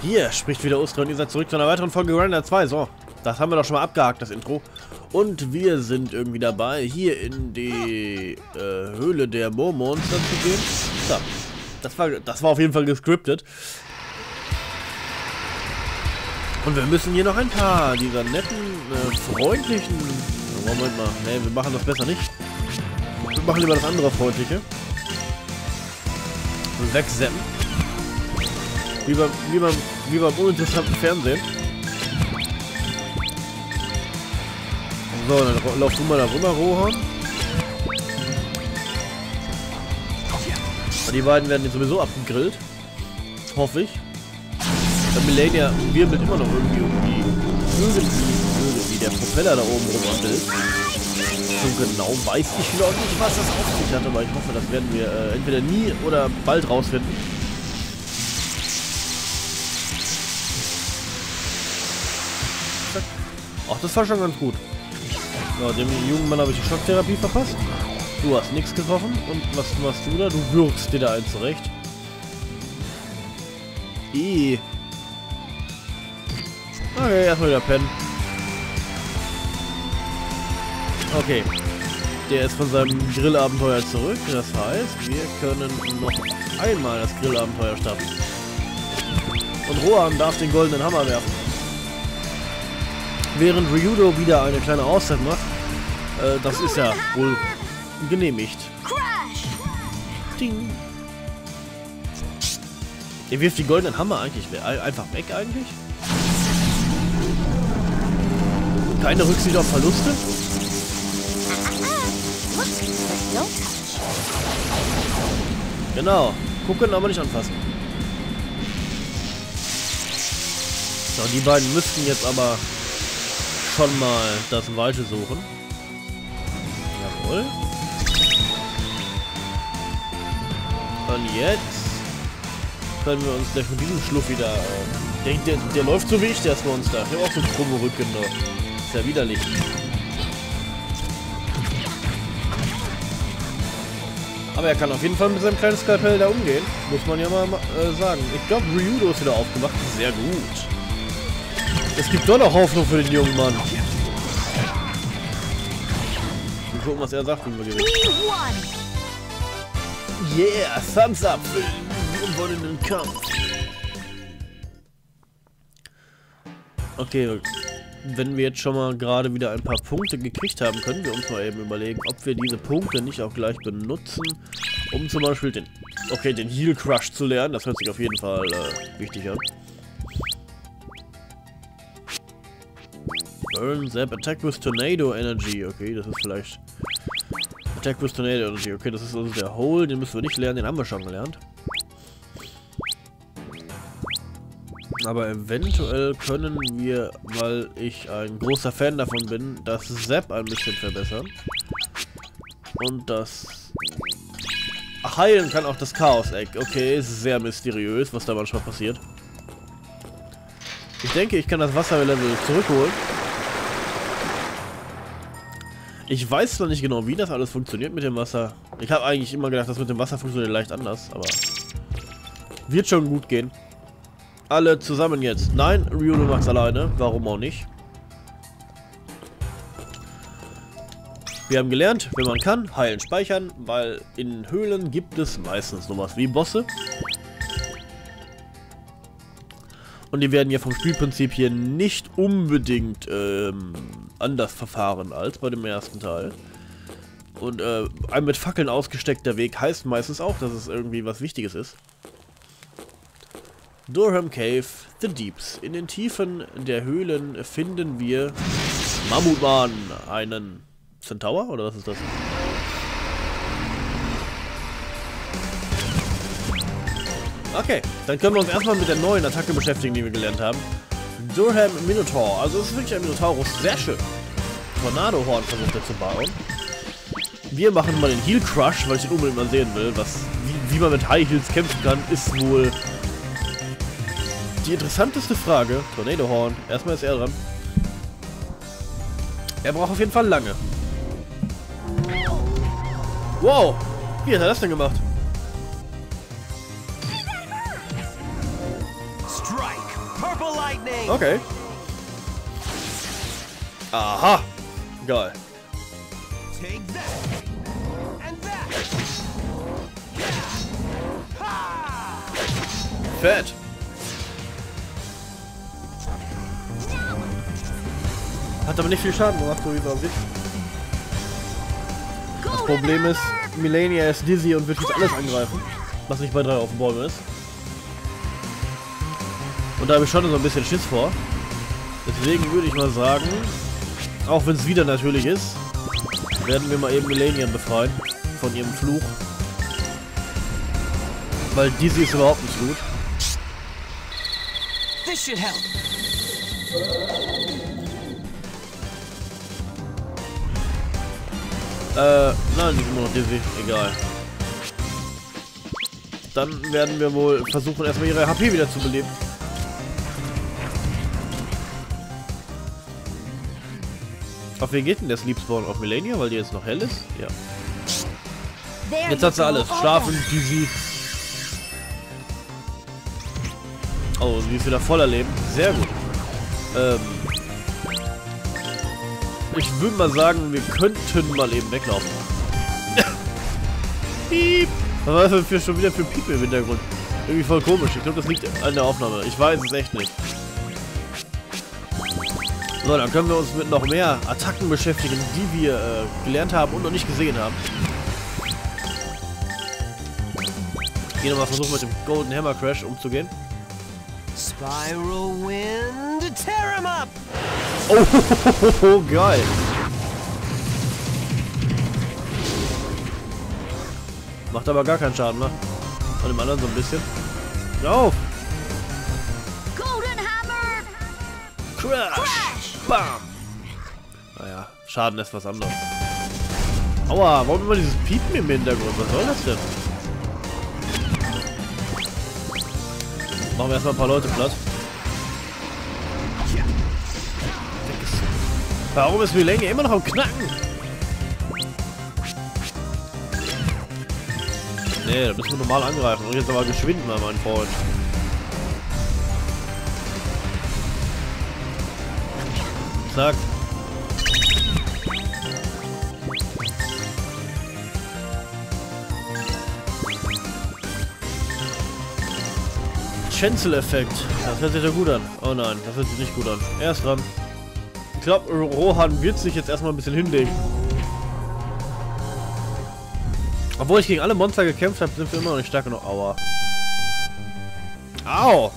Hier spricht wieder Ustra und ihr seid zurück zu einer weiteren Folge Grinder 2. So, das haben wir doch schon mal abgehakt, das Intro. Und wir sind irgendwie dabei, hier in die Höhle der Moormonster zu gehen. So, das war auf jeden Fall gescriptet. Und wir müssen hier noch ein paar dieser netten, freundlichen... Moment mal, ne, wir machen das besser nicht. Wir machen lieber das andere freundliche. Wegseppen. Wie beim uninteressanten Fernsehen. So, dann lauf du mal da rüber, Rohan. Die beiden werden jetzt sowieso abgegrillt. Hoffe ich. Der Millennia wirbelt immer noch irgendwie irgendwie der Propeller da oben rumwackelt. So genau weiß ich noch nicht, was das auf sich hat, aber ich hoffe, das werden wir entweder nie oder bald rausfinden. Ach, das war schon ganz gut. Ja, dem jungen Mann habe ich die Schocktherapie verpasst. Du hast nichts getroffen. Und was machst du da? Du würgst dir da einen zurecht. Okay, erstmal wieder pennen. Okay. Der ist von seinem Grillabenteuer zurück. Das heißt, wir können noch einmal das Grillabenteuer starten. Und Rohan darf den goldenen Hammer werfen. Während Ryudo wieder eine kleine Auszeit macht. Das ist ja wohl genehmigt. Ding. Er wirft die goldenen Hammer eigentlich einfach weg eigentlich. Keine Rücksicht auf Verluste. Genau. Gucken, aber nicht anfassen. So, die beiden müssten jetzt aber schon mal das Weite suchen. Jawohl. Und jetzt können wir uns gleich mit diesem Schluff wieder... der läuft so wie ich, das Monster. Ich habe auch so einen krummen Rücken noch. Ist ja widerlich. Aber er kann auf jeden Fall mit seinem kleinen Skalpell da umgehen. Muss man ja mal sagen. Ich glaube, Ryudo ist wieder aufgemacht. Sehr gut. Es gibt doch noch Hoffnung für den jungen Mann. Wir gucken, was er sagt, wenn wir die reden. Yeah, Thumbs up für den gewonnenen Kampf. Okay, wenn wir jetzt schon mal gerade wieder ein paar Punkte gekriegt haben, können wir uns mal eben überlegen, ob wir diese Punkte nicht auch gleich benutzen, um zum Beispiel den Heal Crush zu lernen. Das hört sich auf jeden Fall wichtig an. Burn Zap, Attack with Tornado Energy. Okay, das ist vielleicht... Attack with Tornado Energy. Okay, das ist also der Hole, den müssen wir nicht lernen, den haben wir schon gelernt. Aber eventuell können wir, weil ich ein großer Fan davon bin, das Zap ein bisschen verbessern. Und das... Heilen kann auch das Chaos Egg. Okay, ist sehr mysteriös, was da manchmal passiert. Ich denke, ich kann das Wasserlevel zurückholen. Ich weiß zwar nicht genau, wie das alles funktioniert mit dem Wasser. Ich habe eigentlich immer gedacht, das mit dem Wasser funktioniert leicht anders, aber... Wird schon gut gehen. Alle zusammen jetzt. Nein, Ryudo macht's alleine. Warum auch nicht? Wir haben gelernt, wenn man kann, heilen, speichern, weil in Höhlen gibt es meistens sowas wie Bosse. Und die werden ja vom Spielprinzip hier nicht unbedingt anders verfahren als bei dem ersten Teil. Und ein mit Fackeln ausgesteckter Weg heißt meistens auch, dass es irgendwie was Wichtiges ist. Durham Cave, The Deeps. In den Tiefen der Höhlen finden wir Mammutmann, einen Centaur, oder was ist das? Okay, dann können wir uns erstmal mit der neuen Attacke beschäftigen, die wir gelernt haben. Durham Minotaur, also es ist wirklich ein Minotaurus, sehr schön. Tornado Horn versucht er zu bauen. Wir machen mal den Heal Crush, weil ich den unbedingt mal sehen will. Wie man mit High Heals kämpfen kann, ist wohl die interessanteste Frage. Tornado Horn, erstmal ist er dran. Er braucht auf jeden Fall lange. Wow, wie hat er das denn gemacht? Strike. Okay. Aha. Geil. Fett. Hat aber nicht viel Schaden gemacht, so wie es aussieht. Das Problem ist, Milania ist dizzy und wird jetzt alles angreifen, was nicht bei 3 auf dem Bäumen ist. Und da habe ich schon so ein bisschen Schiss vor. Deswegen würde ich mal sagen, auch wenn es wieder natürlich ist, werden wir mal eben Milania befreien von ihrem Fluch. Weil dizzy ist überhaupt nicht gut. This should help. Nein, nicht immer noch dizzy. Egal. Dann werden wir wohl versuchen, erstmal ihre HP wieder zu beleben. Auf wen geht denn der Sleep Spawn? Auf Milania, weil die jetzt noch hell ist? Ja. Jetzt hat sie alles. Schlafen, dizzy. Oh, sie ist wieder voller Leben. Sehr gut. Ich würde mal sagen, wir könnten mal eben weglaufen. Piep! Was war das schon wieder für Piep im Hintergrund? Irgendwie voll komisch. Ich glaube, das liegt an der Aufnahme. Ich weiß es echt nicht. So, dann können wir uns mit noch mehr Attacken beschäftigen, die wir gelernt haben und noch nicht gesehen haben. Hier nochmal versuchen, mit dem Golden Hammer Crash umzugehen. Spiral Wind, tear him up! Oh, geil. Macht aber gar keinen Schaden, ne? Von dem anderen so ein bisschen. Auf! Golden Hammer! Crash! Bam! Naja, Schaden ist was anderes. Aua, warum immer dieses Piepen im Hintergrund? Was soll das denn? Machen wir erstmal ein paar Leute platt. Warum ist Milania immer noch am Knacken? Nee, da müssen wir normal angreifen. Und jetzt aber geschwind mal, mein Freund. Zack. Chancel-Effekt. Das hört sich ja gut an. Oh nein, das hört sich nicht gut an. Er ist dran. Ich glaube, Rohan wird sich jetzt erstmal ein bisschen hinlegen. Obwohl ich gegen alle Monster gekämpft habe, sind wir immer noch nicht stark genug. Aua. Au!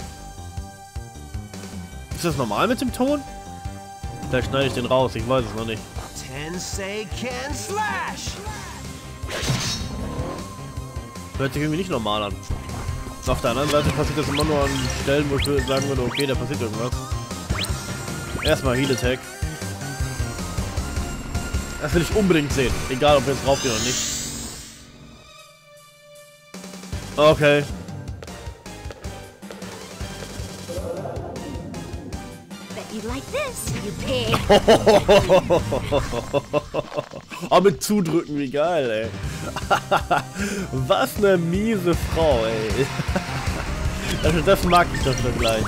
Ist das normal mit dem Ton? Vielleicht schneide ich den raus, ich weiß es noch nicht. Tensei can slash! Hört sich irgendwie nicht normal an. Auf der anderen Seite passiert das immer nur an Stellen, wo ich sagen würde, okay, da passiert irgendwas. Erstmal Heal Attack. Das will ich unbedingt sehen. Egal, ob wir jetzt draufgehen oder nicht. Okay. Bet you like this, you pig. Oh, mit zudrücken, wie geil, ey. Was eine miese Frau, ey. Das mag ich doch schon gleich.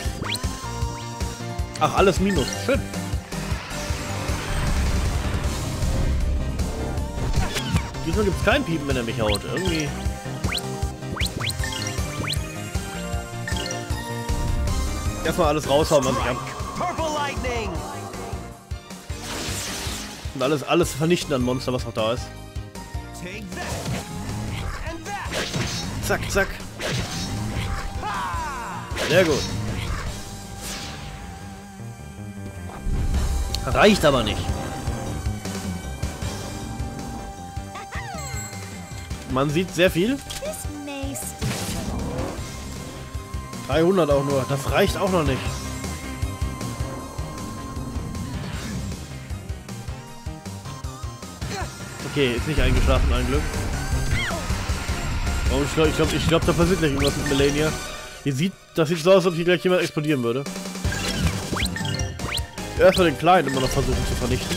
Ach, alles Minus. Schön. Diesmal gibt es kein Piepen, wenn er mich haut. Irgendwie. Erstmal alles raushauen, was ich hab. Und alles vernichten an Monster, was noch da ist. Zack, zack. Sehr gut. Reicht aber nicht. Man sieht sehr viel. 300 auch nur. Das reicht auch noch nicht. Okay, ist nicht eingeschlafen, ein Glück. Oh, ich glaube, da passiert gleich irgendwas mit Milania. Das sieht so aus, als ob hier gleich jemand explodieren würde. Erstmal den Kleinen immer noch versuchen zu vernichten.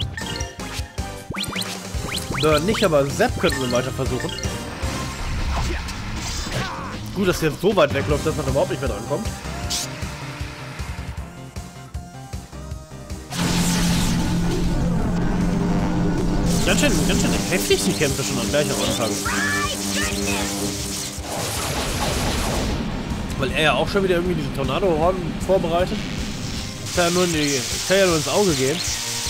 Nicht, aber Sepp könnten wir weiter versuchen. Gut, dass der so weit wegläuft, dass man überhaupt nicht mehr dran kommt. Ganz schön heftig die Kämpfe schon gleich am Anfang. Weil er ja auch schon wieder irgendwie diesen Tornado-Horn vorbereitet. Das kann ja nur ins Auge gehen.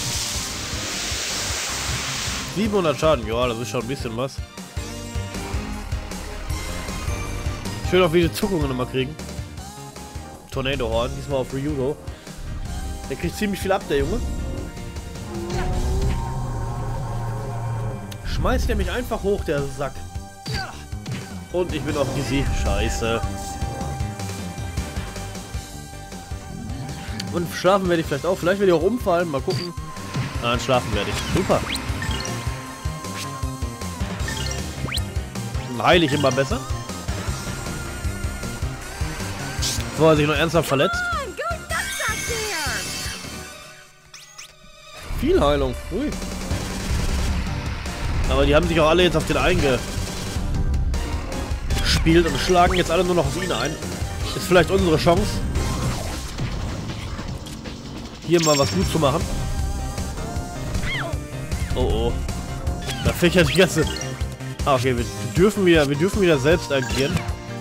700 Schaden, ja, das ist schon ein bisschen was. Schön auch, wie die Zuckungen immer kriegen. Tornado-Horn, diesmal auf Ryudo. Der kriegt ziemlich viel ab, der Junge. Schmeißt er mich einfach hoch, der Sack. Und ich bin auf Dizzy. Scheiße. Und schlafen werde ich vielleicht auch. Vielleicht werde ich auch umfallen. Mal gucken. Nein, schlafen werde ich. Super. Heile ich immer besser. Bevor er sich noch ernsthaft verletzt. Viel Heilung. Ui. Aber die haben sich auch alle jetzt auf den eingespielt und schlagen jetzt alle nur noch auf ihn ein. Ist vielleicht unsere Chance, hier mal was gut zu machen. Oh oh. Da fächert die ganze... Ah, okay, wir dürfen wieder selbst agieren.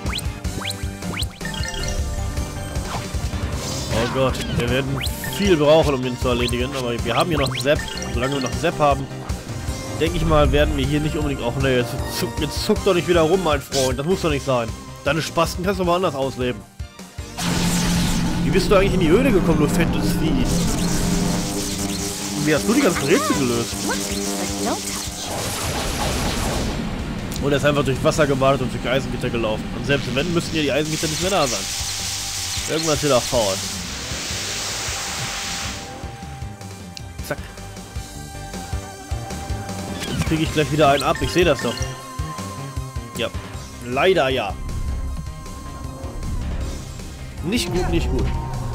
Oh Gott, wir werden viel brauchen, um den zu erledigen, aber wir haben hier noch Sepp. Solange wir noch Sepp haben, denke ich mal, werden wir hier nicht unbedingt... auch ne, jetzt zuck doch nicht wieder rum, mein Freund. Das muss doch nicht sein. Deine Spasten kannst du woanders ausleben. Wie bist du eigentlich in die Höhle gekommen, du fettes Vieh? Wie hast du die ganzen Rätsel gelöst? Und er ist einfach durch Wasser gewartet und durch Eisengitter gelaufen. Und selbst wenn, müssten ja die Eisengitter nicht mehr da sein. Irgendwas hier da faul. Zack. Jetzt kriege ich gleich wieder einen ab. Ich sehe das doch. Ja. Leider ja. Nicht gut, nicht gut.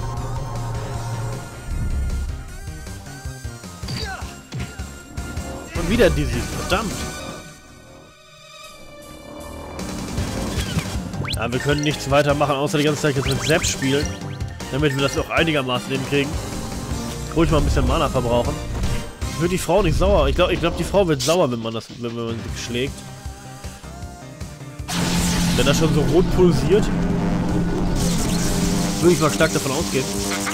Und wieder Dizzy. Verdammt. Ja, wir können nichts weitermachen, außer die ganze Zeit jetzt mit Sepp spielen. Damit wir das auch einigermaßen hinkriegen. Ruhig mal ein bisschen Mana verbrauchen. Wird die Frau nicht sauer? Ich glaube, die Frau wird sauer, wenn man sie schlägt. Wenn das schon so rot pulsiert, würde ich mal stark davon ausgehen.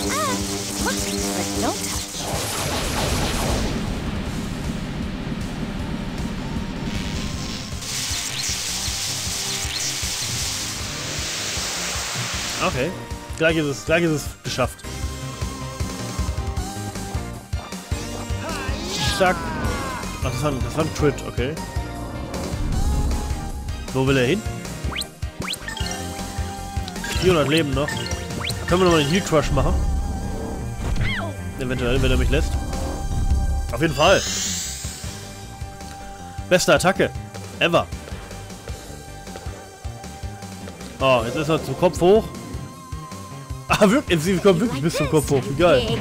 Okay, gleich ist es geschafft. Zack. Ach, das war ein Crit, okay. Wo will er hin? 400 Leben noch. Können wir nochmal einen Heal Crush machen? Eventuell, wenn er mich lässt. Auf jeden Fall. Beste Attacke. Ever. Oh, jetzt ist er zum Kopf hoch. Ah, wirklich? Sie kommt wirklich bis zum Kopf hoch. Wie geil.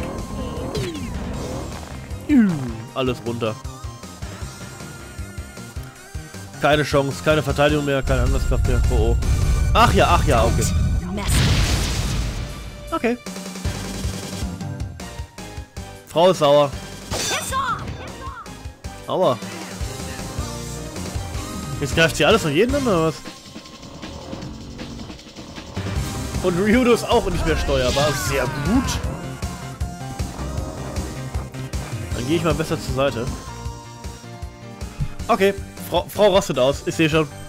Alles runter. Keine Chance, keine Verteidigung mehr, keine Angriffskraft mehr. Oh oh. Ach ja, okay. Okay. Frau ist sauer. Aua. Jetzt greift sie alles und jeden an, oder was? Und Ryudo ist auch nicht mehr steuerbar. Sehr gut. Dann gehe ich mal besser zur Seite. Okay, Frau rostet aus. Ich sehe schon.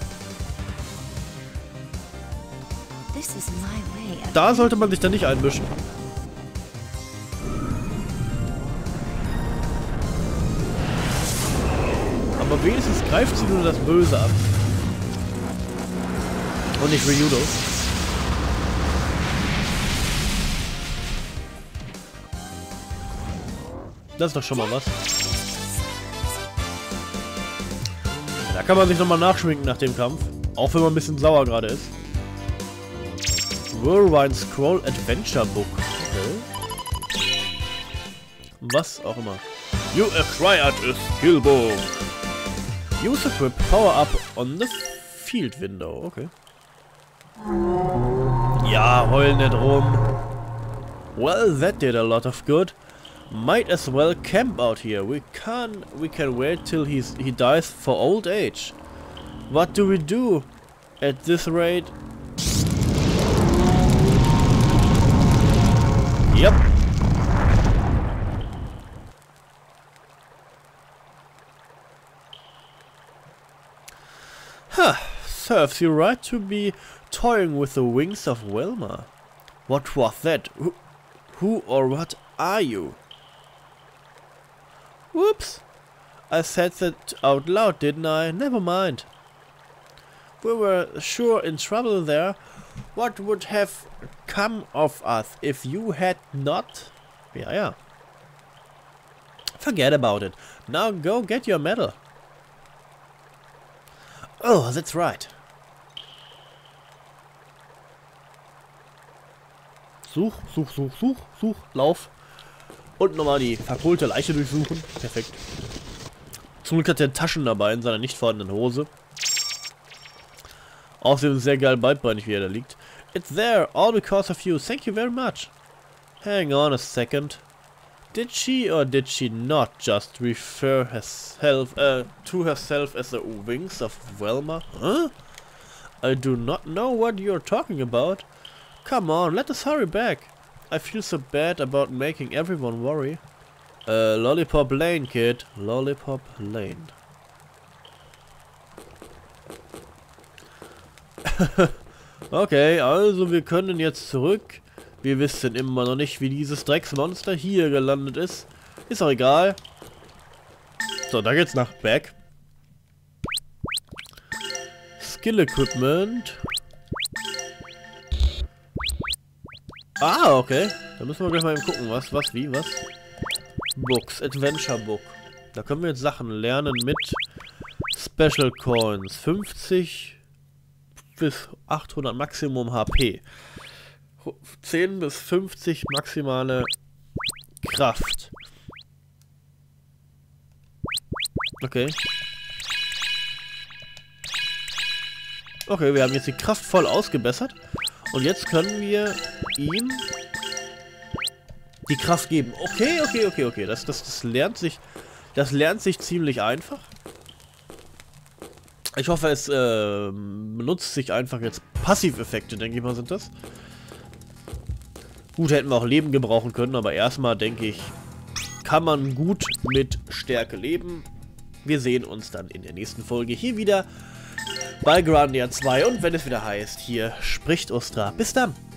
Da sollte man sich dann nicht einmischen. Aber wenigstens greift sie nur das Böse ab. Und nicht Ryudo. Das ist doch schon mal was. Da kann man sich nochmal nachschminken nach dem Kampf. Auch wenn man ein bisschen sauer gerade ist. Whirlwind Scroll Adventure Book. Okay. Was auch immer. You acquired a skill book. Use equip power up on the field window. Okay. Ja, heulen nicht rum. Well, that did a lot of good. Might as well camp out here. We can wait till he dies for old age. What do we do at this rate? Yep. Huh. Serves you right to be toying with the wings of Velma. What was that? Who or what are you? Whoops! I said that out loud, didn't I? Never mind. We were sure in trouble there. What would have come of us if you had not? Yeah. Forget about it. Now go get your medal. Oh, that's right. Such, lauf. Und nochmal die verkohlte Leiche durchsuchen. Perfekt. Zum Glück hat er Taschen dabei in seiner nicht vorhandenen Hose. Außerdem sehr geil beidbeinig, wie er da liegt. It's there, all because of you. Thank you very much. Hang on a second. Did she or did she not just refer herself to herself as the wings of Velma? Huh? I do not know what you're talking about. Come on, let us hurry back. I feel so bad about making everyone worry. Lollipop Lane, kid. Lollipop Lane. Okay, also wir können jetzt zurück. Wir wissen immer noch nicht, wie dieses Drecksmonster hier gelandet ist. Ist auch egal. So, da geht's nach Back. Skill Equipment. Ah, okay. Da müssen wir gleich mal eben gucken. Was. Books. Adventure Book. Da können wir jetzt Sachen lernen mit Special Coins. 50 bis 800 Maximum HP. 10 bis 50 maximale Kraft. Okay. Okay, wir haben jetzt die Kraft voll ausgebessert. Und jetzt können wir ihm die Kraft geben. Okay. Das lernt sich ziemlich einfach. Ich hoffe, es benutzt sich einfach jetzt Passiveffekte, denke ich mal, sind das. Gut, hätten wir auch Leben gebrauchen können, aber erstmal, denke ich, kann man gut mit Stärke leben. Wir sehen uns dann in der nächsten Folge hier wieder bei Grandia 2 und wenn es wieder heißt, hier spricht Ustra. Bis dann!